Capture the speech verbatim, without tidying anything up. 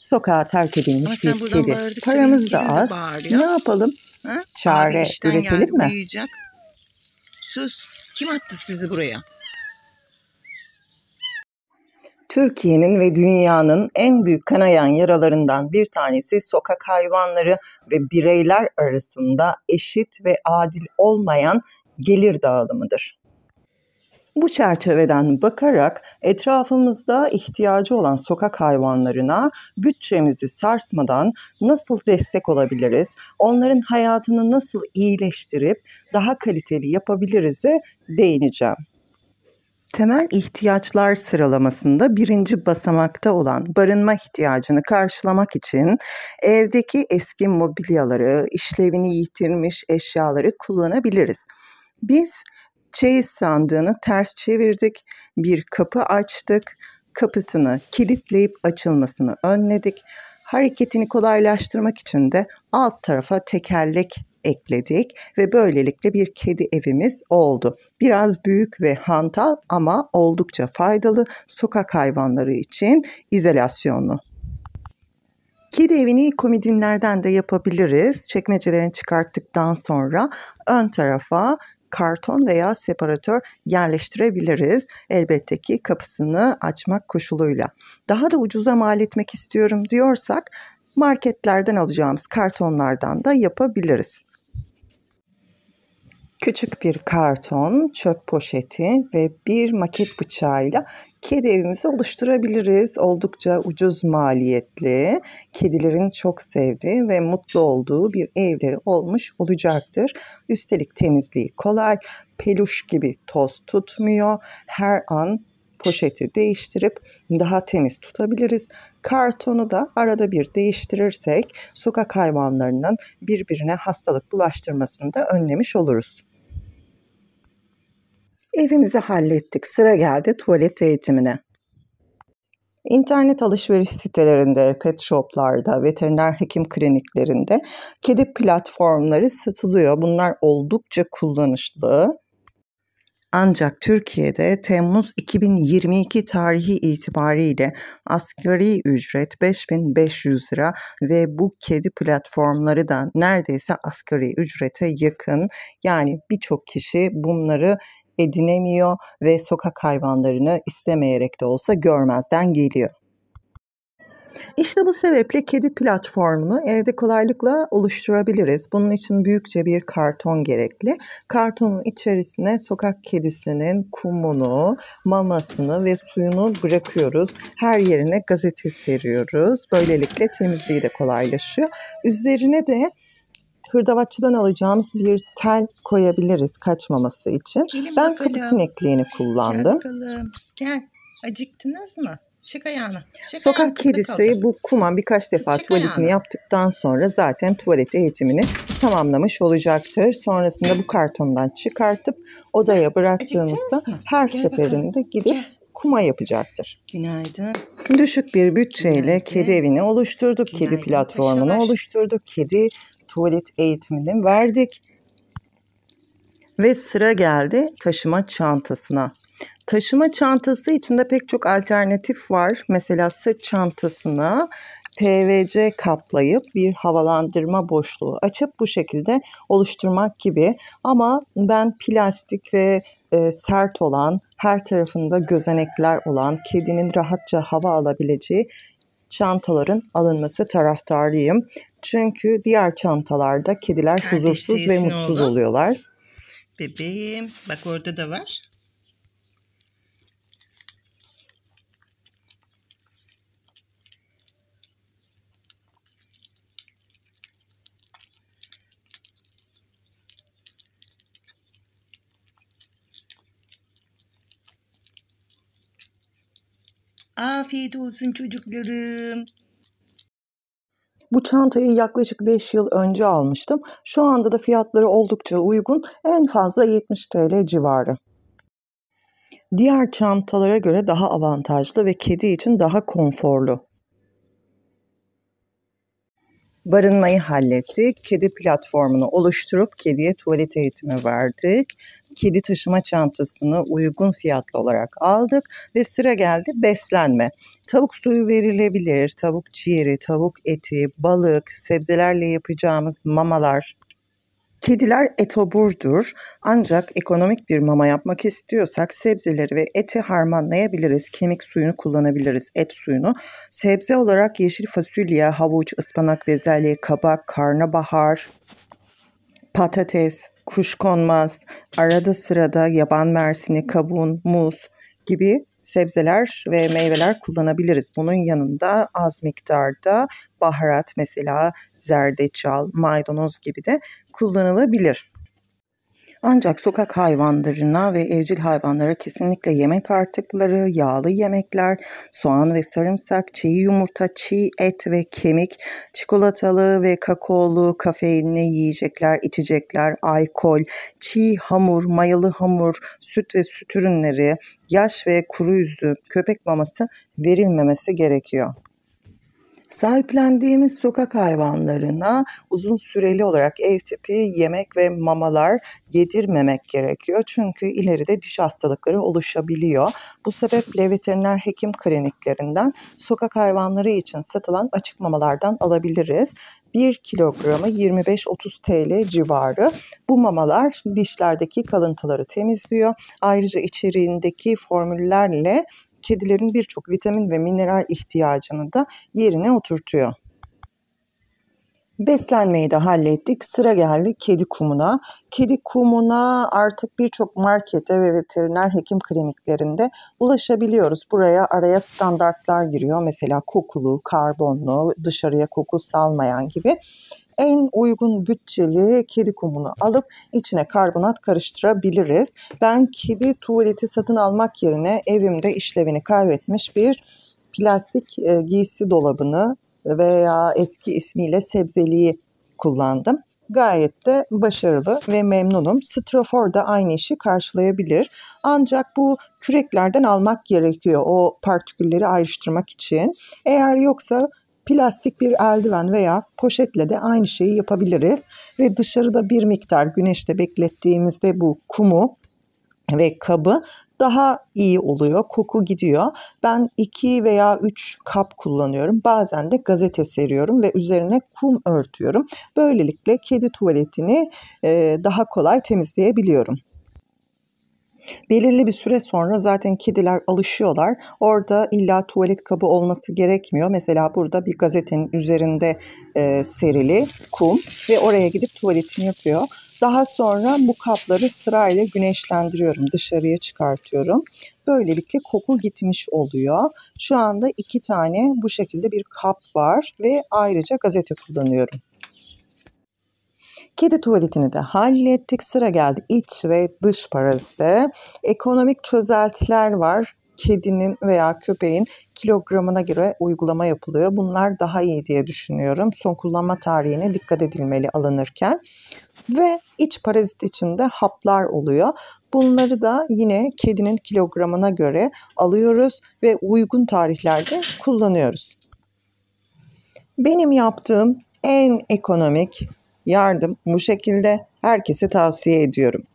Sokağa terk Ama edilmiş sen bir buradan kedi. bağırdıkça Paramız benim da kedim de az. bağırıyor. Ne yapalım? Ha? Abi Çare işten üretelim geldi, mi? uyuyacak. Sus. Kim attı sizi buraya? Türkiye'nin ve dünyanın en büyük kanayan yaralarından bir tanesi sokak hayvanları ve bireyler arasında eşit ve adil olmayan gelir dağılımıdır. Bu çerçeveden bakarak etrafımızda ihtiyacı olan sokak hayvanlarına bütçemizi sarsmadan nasıl destek olabiliriz, onların hayatını nasıl iyileştirip daha kaliteli yapabiliriz'e değineceğim. Temel ihtiyaçlar sıralamasında birinci basamakta olan barınma ihtiyacını karşılamak için evdeki eski mobilyaları, işlevini yitirmiş eşyaları kullanabiliriz. Biz çeyiz sandığını ters çevirdik, bir kapı açtık, kapısını kilitleyip açılmasını önledik. Hareketini kolaylaştırmak için de alt tarafa tekerlek ekledik ve böylelikle bir kedi evimiz oldu. Biraz büyük ve hantal ama oldukça faydalı sokak hayvanları için izolasyonlu. Kedi evini komodinlerden de yapabiliriz. Çekmecelerini çıkarttıktan sonra ön tarafa karton veya separatör yerleştirebiliriz. Elbette ki kapısını açmak koşuluyla. Daha da ucuza mal etmek istiyorum diyorsak marketlerden alacağımız kartonlardan da yapabiliriz. Küçük bir karton, çöp poşeti ve bir maket bıçağıyla kedi evimizi oluşturabiliriz. Oldukça ucuz maliyetli, kedilerin çok sevdiği ve mutlu olduğu bir evleri olmuş olacaktır. Üstelik temizliği kolay, peluş gibi toz tutmuyor. Her an poşeti değiştirip daha temiz tutabiliriz. Kartonu da arada bir değiştirirsek sokak hayvanlarının birbirine hastalık bulaştırmasını da önlemiş oluruz. Evimizi hallettik. Sıra geldi tuvalet eğitimine. İnternet alışveriş sitelerinde, pet shoplarda, veteriner hekim kliniklerinde kedi platformları satılıyor. Bunlar oldukça kullanışlı. Ancak Türkiye'de Temmuz iki bin yirmi iki tarihi itibariyle asgari ücret beş bin beş yüz lira ve bu kedi platformları da neredeyse asgari ücrete yakın. Yani birçok kişi bunları edinemiyor ve sokak hayvanlarını istemeyerek de olsa görmezden geliyor. İşte bu sebeple kedi platformunu evde kolaylıkla oluşturabiliriz. Bunun için büyükçe bir karton gerekli. Kartonun içerisine sokak kedisinin kumunu, mamasını ve suyunu bırakıyoruz. Her yerine gazete seriyoruz. Böylelikle temizliği de kolaylaşıyor. Üzerine de hırdavatçıdan alacağımız bir tel koyabiliriz kaçmaması için. Gelin ben bakalım. kapı sinekliğini kullandım. Gel bakalım. Gel. Acıktınız mı? Çık ayağını. Çık Sokak ayağını, kedisi bu kuma birkaç defa Çık tuvaletini ayağını. yaptıktan sonra zaten tuvalet eğitimini tamamlamış olacaktır. Sonrasında bu kartondan çıkartıp odaya bıraktığımızda her Gel seferinde bakalım. gidip Gel. kuma yapacaktır. Günaydın. Düşük bir bütçeyle Günaydın. kedi evini oluşturduk, Günaydın kedi platformunu paşalar. oluşturduk, kedi tuvalet eğitimini verdik. Ve sıra geldi taşıma çantasına. Taşıma çantası içinde pek çok alternatif var. Mesela sırt çantasına P V C kaplayıp bir havalandırma boşluğu açıp bu şekilde oluşturmak gibi. Ama ben plastik ve e, sert olan, her tarafında gözenekler olan, kedinin rahatça hava alabileceği çantaların alınması taraftarıyım. Çünkü diğer çantalarda kediler Kardeş huzursuz ve değilsin mutsuz oğlum. oluyorlar. Bebeğim. Bak orada da var. Afiyet olsun çocuklarım. Bu çantayı yaklaşık beş yıl önce almıştım. Şu anda da fiyatları oldukça uygun. En fazla yetmiş TL civarı. Diğer çantalara göre daha avantajlı ve kedi için daha konforlu. Barınmayı hallettik. Kedi platformunu oluşturup kediye tuvalet eğitimi verdik. Kedi taşıma çantasını uygun fiyatlı olarak aldık ve sıra geldi beslenme. Tavuk suyu verilebilir, tavuk ciğeri, tavuk eti, balık, sebzelerle yapacağımız mamalar. Kediler etoburdur, ancak ekonomik bir mama yapmak istiyorsak sebzeleri ve eti harmanlayabiliriz. Kemik suyunu kullanabiliriz, et suyunu. Sebze olarak yeşil fasulye, havuç, ıspanak, bezelye, kabak, karnabahar, patates, kuşkonmaz, arada sırada yaban mersini, kavun, muz gibi sebzeler ve meyveler kullanabiliriz. Bunun yanında az miktarda baharat, mesela zerdeçal, maydanoz gibi de kullanılabilir. Ancak sokak hayvanlarına ve evcil hayvanlara kesinlikle yemek artıkları, yağlı yemekler, soğan ve sarımsak, çiğ yumurta, çiğ et ve kemik, çikolatalı ve kakaolu, kafeinli yiyecekler, içecekler, alkol, çiğ hamur, mayalı hamur, süt ve süt ürünleri, yaş ve kuru üzüm, köpek maması verilmemesi gerekiyor. Sahiplendiğimiz sokak hayvanlarına uzun süreli olarak ev tipi yemek ve mamalar yedirmemek gerekiyor. Çünkü ileride diş hastalıkları oluşabiliyor. Bu sebeple veteriner hekim kliniklerinden sokak hayvanları için satılan açık mamalardan alabiliriz. bir kilogramı yirmi beş otuz TL civarı. Bu mamalar dişlerdeki kalıntıları temizliyor. Ayrıca içeriğindeki formüllerle kedilerin birçok vitamin ve mineral ihtiyacını da yerine oturtuyor. Beslenmeyi de hallettik. Sıra geldi kedi kumuna. Kedi kumuna artık birçok markete ve veteriner hekim kliniklerinde ulaşabiliyoruz. Buraya araya standartlar giriyor. Mesela kokulu, karbonlu, dışarıya koku salmayan gibi. En uygun bütçeli kedi kumunu alıp içine karbonat karıştırabiliriz. Ben kedi tuvaleti satın almak yerine evimde işlevini kaybetmiş bir plastik e, giysi dolabını veya eski ismiyle sebzeliği kullandım. Gayet de başarılı ve memnunum. Strafor da aynı işi karşılayabilir. Ancak bu küreklerden almak gerekiyor o partikülleri ayrıştırmak için. Eğer yoksa plastik bir eldiven veya poşetle de aynı şeyi yapabiliriz. Ve dışarıda bir miktar güneşte beklettiğimizde bu kumu ve kabı daha iyi oluyor. Koku gidiyor. Ben iki veya üç kap kullanıyorum. Bazen de gazete seriyorum ve üzerine kum örtüyorum. Böylelikle kedi tuvaletini daha kolay temizleyebiliyorum. Belirli bir süre sonra zaten kediler alışıyorlar. Orada illa tuvalet kabı olması gerekmiyor. Mesela burada bir gazetenin üzerinde e, serili kum ve oraya gidip tuvaletini yapıyor. Daha sonra bu kapları sırayla güneşlendiriyorum, dışarıya çıkartıyorum. Böylelikle koku gitmiş oluyor. Şu anda iki tane bu şekilde bir kap var ve ayrıca gazete kullanıyorum. Kedi tuvaletini de hallettik. Sıra geldi iç ve dış parazite. Ekonomik çözeltiler var. Kedinin veya köpeğin kilogramına göre uygulama yapılıyor. Bunlar daha iyi diye düşünüyorum. Son kullanma tarihine dikkat edilmeli alınırken. Ve iç parazit içinde haplar oluyor. Bunları da yine kedinin kilogramına göre alıyoruz ve uygun tarihlerde kullanıyoruz. Benim yaptığım en ekonomik yardım bu şekilde, herkese tavsiye ediyorum.